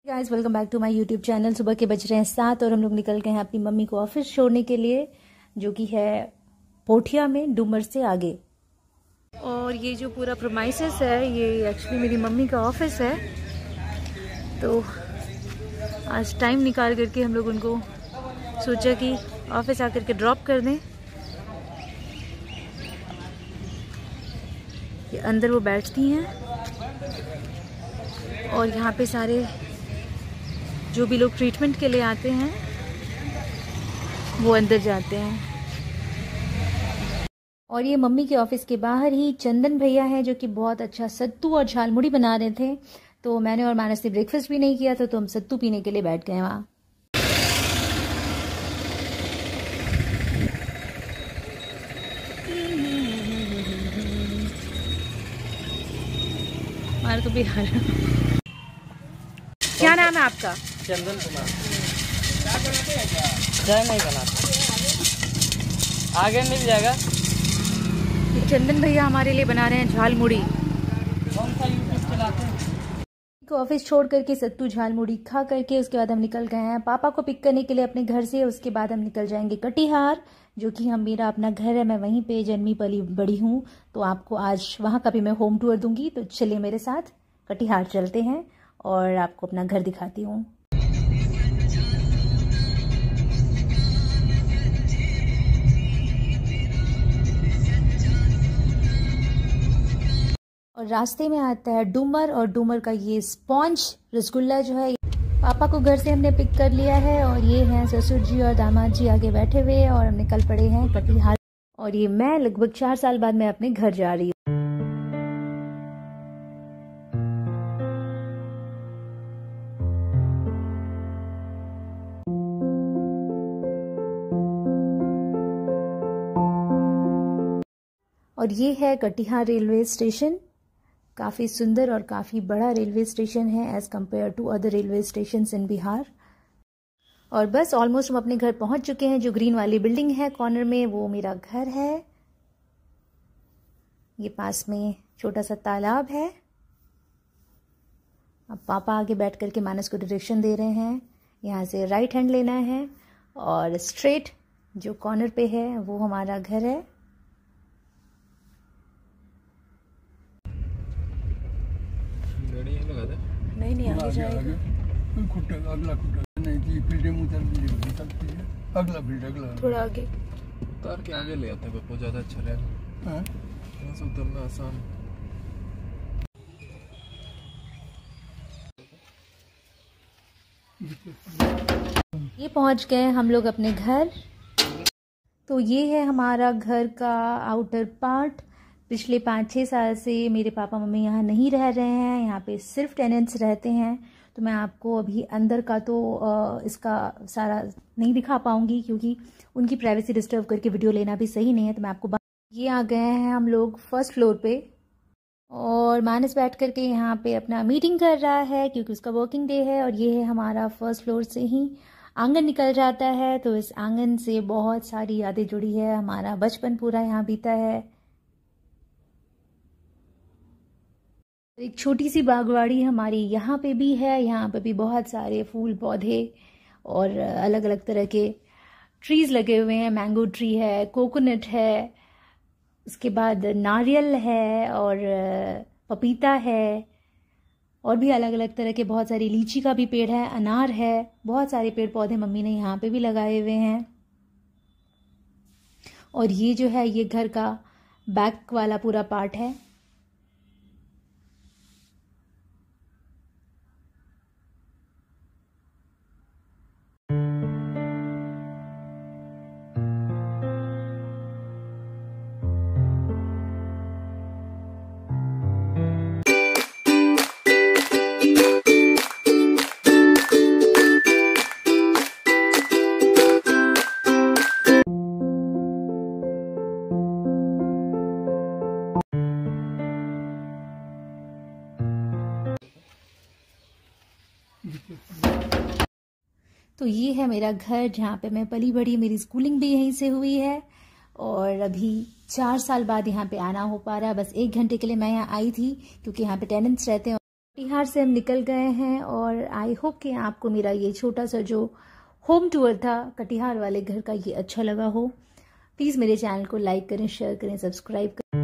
Guys welcome back to my YouTube channel. सुबह के बज रहे हैं 7 और हम लोग निकल गए हैं अपनी मम्मी को ऑफिस छोड़ने के लिए, जो कि है पोठिया में, डूमर से आगे। और ये जो पूरा प्रोमाइसेस है ये एक्चुअली मेरी मम्मी का ऑफिस है, तो आज टाइम निकाल करके हम लोग उनको सोचा कि ऑफिस आकर के ड्रॉप कर दें। ये अंदर वो बैठती हैं और यहाँ पे सारे जो भी लोग ट्रीटमेंट के लिए आते हैं वो अंदर जाते हैं। और ये मम्मी के ऑफिस के बाहर ही चंदन भैया हैं जो कि बहुत अच्छा सत्तू और झालमुड़ी बना रहे थे, तो मैंने और मानस ने ब्रेकफास्ट भी नहीं किया था, तो हम सत्तू पीने के लिए बैठ गए वहाँ। हमारा तो बिहार। क्या नाम है आपका? चंदन कुमार। चाय नहीं बनाते, आगे मिल जाएगा। चंदन भैया हमारे लिए बना रहे हैं झालमुड़ी। कौन सा यूट्यूब चलाते हैं? ऑफिस छोड़ करके सत्तू झालमुड़ी खा करके उसके बाद हम निकल गए हैं पापा को पिक करने के लिए अपने घर से। उसके बाद हम निकल जाएंगे कटिहार, जो कि मेरा अपना घर है, मैं वहीं पे जन्मी पली बड़ी हूँ, तो आपको आज वहाँ का भी मैं होम टूर दूंगी। तो चलिए मेरे साथ कटिहार चलते हैं और आपको अपना घर दिखाती हूँ। और रास्ते में आता है डूमर, और डूमर का ये स्पॉन्ज रसगुल्ला जो है। पापा को घर से हमने पिक कर लिया है और ये हैं ससुर जी और दामाद जी आगे बैठे हुए हैं और हम निकल पड़े हैं कटिहार। और ये मैं लगभग 4 साल बाद मैं अपने घर जा रही हूँ। और ये है कटिहार रेलवे स्टेशन। काफ़ी सुंदर और काफ़ी बड़ा रेलवे स्टेशन है as compared to other railway station in Bihar. और बस ऑलमोस्ट हम अपने घर पहुंच चुके हैं। जो ग्रीन वाली बिल्डिंग है कॉर्नर में वो मेरा घर है। ये पास में छोटा सा तालाब है। अब पापा आगे बैठ करके मानस को डायरेक्शन दे रहे हैं। यहाँ से राइट हैंड लेना है और स्ट्रेट जो कॉर्नर पे है वो हमारा घर है। नहीं आगे जाएगा। अगला नहीं, फील्ड अगला फील्ड अगला थोड़ा आगे उतार के आगे ले आते हैं पप्पू, ज्यादा अच्छा रहेगा। यहाँ से उतरना आसान। ये पहुंच गए हम लोग अपने घर। तो ये है हमारा घर का आउटर पार्ट। पिछले 5-6 साल से मेरे पापा मम्मी यहाँ नहीं रह रहे हैं, यहाँ पे सिर्फ टेनेंट्स रहते हैं। तो मैं आपको अभी अंदर का तो इसका सारा नहीं दिखा पाऊँगी, क्योंकि उनकी प्राइवेसी डिस्टर्ब करके वीडियो लेना भी सही नहीं है। तो मैं आपको ये आ गए हैं हम लोग फर्स्ट फ्लोर पे, और मानस बैठ करके यहाँ पे अपना मीटिंग कर रहा है क्योंकि उसका वर्किंग डे है। और ये है हमारा फर्स्ट फ्लोर से ही आंगन निकल जाता है, तो इस आंगन से बहुत सारी यादें जुड़ी है। हमारा बचपन पूरा यहाँ बीता है। एक छोटी सी बागवाड़ी हमारी यहाँ पे भी है। यहाँ पे भी बहुत सारे फूल पौधे और अलग अलग तरह के ट्रीज लगे हुए हैं। मैंगो ट्री है, कोकोनट है, उसके बाद नारियल है और पपीता है, और भी अलग अलग तरह के बहुत सारी, लीची का भी पेड़ है, अनार है, बहुत सारे पेड़ पौधे मम्मी ने यहाँ पे भी लगाए हुए हैं। और ये जो है ये घर का बैक वाला पूरा पार्ट है। तो ये है मेरा घर जहाँ पे मैं पली बड़ी, मेरी स्कूलिंग भी यहीं से हुई है। और अभी 4 साल बाद यहाँ पे आना हो पा रहा है। बस 1 घंटे के लिए मैं यहाँ आई थी क्योंकि यहाँ पे टेनेंट्स रहते हैं। कटिहार से हम निकल गए हैं और आई होप कि आपको मेरा ये छोटा सा जो होम टूर था कटिहार वाले घर का ये अच्छा लगा हो। प्लीज़ मेरे चैनल को लाइक करें, शेयर करें, सब्सक्राइब करें।